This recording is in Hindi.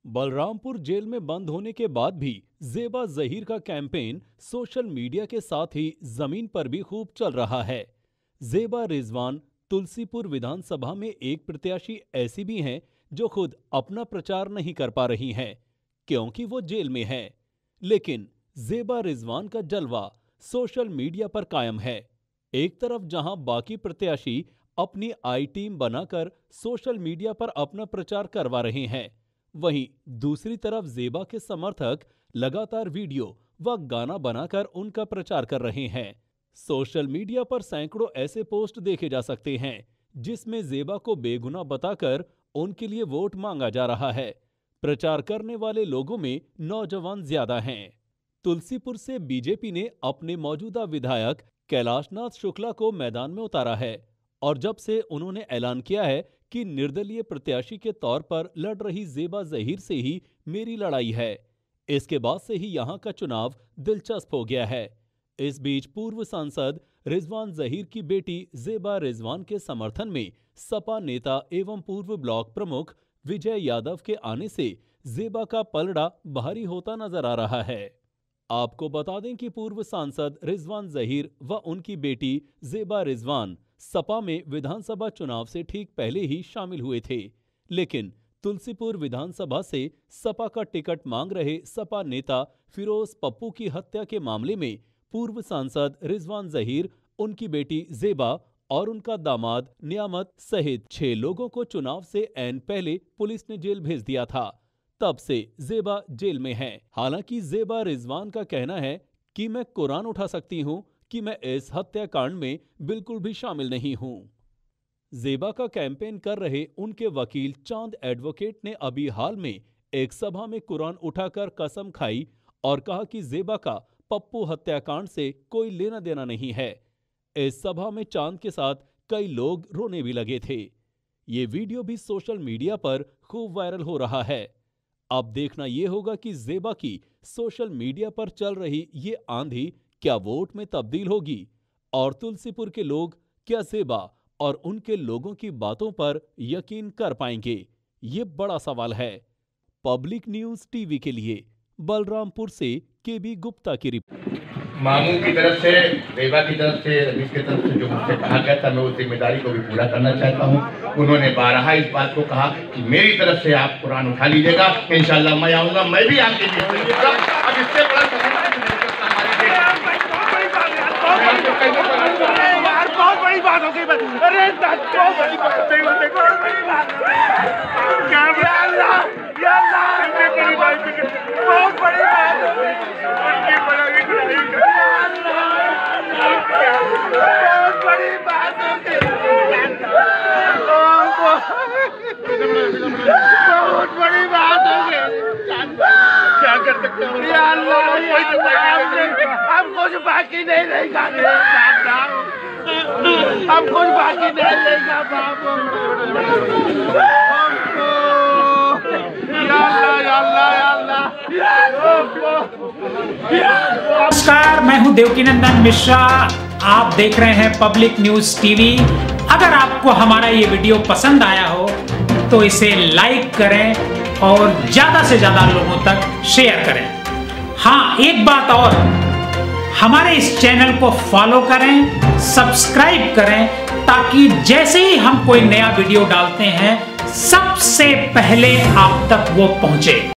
बलरामपुर जेल में बंद होने के बाद भी ज़ेबा ज़हीर का कैंपेन सोशल मीडिया के साथ ही जमीन पर भी खूब चल रहा है। ज़ेबा रिजवान तुलसीपुर विधानसभा में एक प्रत्याशी ऐसी भी हैं जो खुद अपना प्रचार नहीं कर पा रही हैं क्योंकि वो जेल में है। लेकिन ज़ेबा रिजवान का जलवा सोशल मीडिया पर कायम है। एक तरफ जहां बाकी प्रत्याशी अपनी आई टीम बनाकर सोशल मीडिया पर अपना प्रचार करवा रहे हैं, वहीं दूसरी तरफ ज़ेबा के समर्थक लगातार वीडियो व गाना बनाकर उनका प्रचार कर रहे हैं। सोशल मीडिया पर सैकड़ों ऐसे पोस्ट देखे जा सकते हैं जिसमें ज़ेबा को बेगुनाह बताकर उनके लिए वोट मांगा जा रहा है। प्रचार करने वाले लोगों में नौजवान ज्यादा हैं। तुलसीपुर से बीजेपी ने अपने मौजूदा विधायक कैलाशनाथ शुक्ला को मैदान में उतारा है और जब से उन्होंने ऐलान किया है कि निर्दलीय प्रत्याशी के तौर पर लड़ रही ज़ेबा ज़हीर से ही मेरी लड़ाई है, इसके बाद से ही यहां का चुनाव दिलचस्प हो गया है। इस बीच पूर्व सांसद रिजवान ज़हीर की बेटी ज़ेबा रिजवान के समर्थन में सपा नेता एवं पूर्व ब्लॉक प्रमुख विजय यादव के आने से ज़ेबा का पलड़ा भारी होता नजर आ रहा है। आपको बता दें कि पूर्व सांसद रिजवान ज़हीर व उनकी बेटी ज़ेबा रिजवान सपा में विधानसभा चुनाव से ठीक पहले ही शामिल हुए थे, लेकिन तुलसीपुर विधानसभा से सपा का टिकट मांग रहे सपा नेता फिरोज पप्पू की हत्या के मामले में पूर्व सांसद रिजवान ज़हीर, उनकी बेटी ज़ेबा और उनका दामाद नियामत सहित 6 लोगों को चुनाव से ऐन पहले पुलिस ने जेल भेज दिया था। तब से ज़ेबा जेल में है। हालांकि ज़ेबा रिजवान का कहना है कि मैं कुरान उठा सकती हूं कि मैं इस हत्याकांड में बिल्कुल भी शामिल नहीं हूं। ज़ेबा का कैंपेन कर रहे उनके वकील चांद एडवोकेट ने अभी हाल में एक सभा में कुरान उठाकर कसम खाई और कहा कि ज़ेबा का पप्पू हत्याकांड से कोई लेना देना नहीं है। इस सभा में चांद के साथ कई लोग रोने भी लगे थे। ये वीडियो भी सोशल मीडिया पर खूब वायरल हो रहा है। अब देखना यह होगा कि ज़ेबा की सोशल मीडिया पर चल रही ये आंधी क्या वोट में तब्दील होगी और तुलसीपुर के लोग क्या ज़ेबा और उनके लोगों की बातों पर यकीन कर पाएंगे, ये बड़ा सवाल है। पब्लिक न्यूज़ टीवी के लिए बलरामपुर से केबी गुप्ता की रिपोर्ट। मामू की तरफ से, ज़ेबा की तरफ से, रमीश की तरफ से जो मुझसे कहा गया था, मैं उस जिम्मेदारी को भी पूरा करना चाहता हूँ। उन्होंने बारहा इस बात को कहा कि मेरी तरफ से आप कुरान उठा लीजिएगा, इंशाल्लाह मैं आऊँगा, मैं भी आपके बीच में। अब इससे बड़ा बहुत बड़ी बात हो गई। अरे बहुत बड़ी बात हो गई। बहुत बड़ी बात हो गई। बहुत बड़ी बात हो गई। बहुत बड़ी बात हो गई। क्या कर सकते हो? अब कुछ बाकी नहीं रहेगा। अब कुछ बाकी नहीं रहेगा बाबू। नमस्कार, मैं हूं देवकीनंदन मिश्रा। आप देख रहे हैं पब्लिक न्यूज टीवी। अगर आपको हमारा ये वीडियो पसंद आया हो तो इसे लाइक करें और ज्यादा से ज्यादा लोगों तक शेयर करें। हाँ, एक बात और, हमारे इस चैनल को फॉलो करें, सब्सक्राइब करें ताकि जैसे ही हम कोई नया वीडियो डालते हैं सबसे पहले आप तक वो पहुंचे।